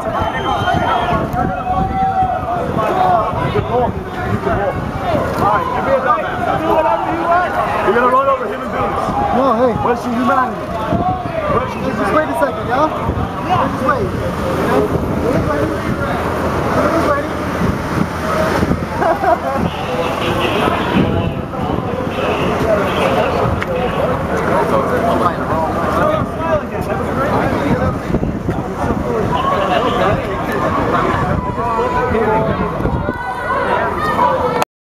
You're gonna run over human beings. No, hey. Where's your humanity? Just wait a second, yeah? Yeah. Just wait. Just wait. Just wait.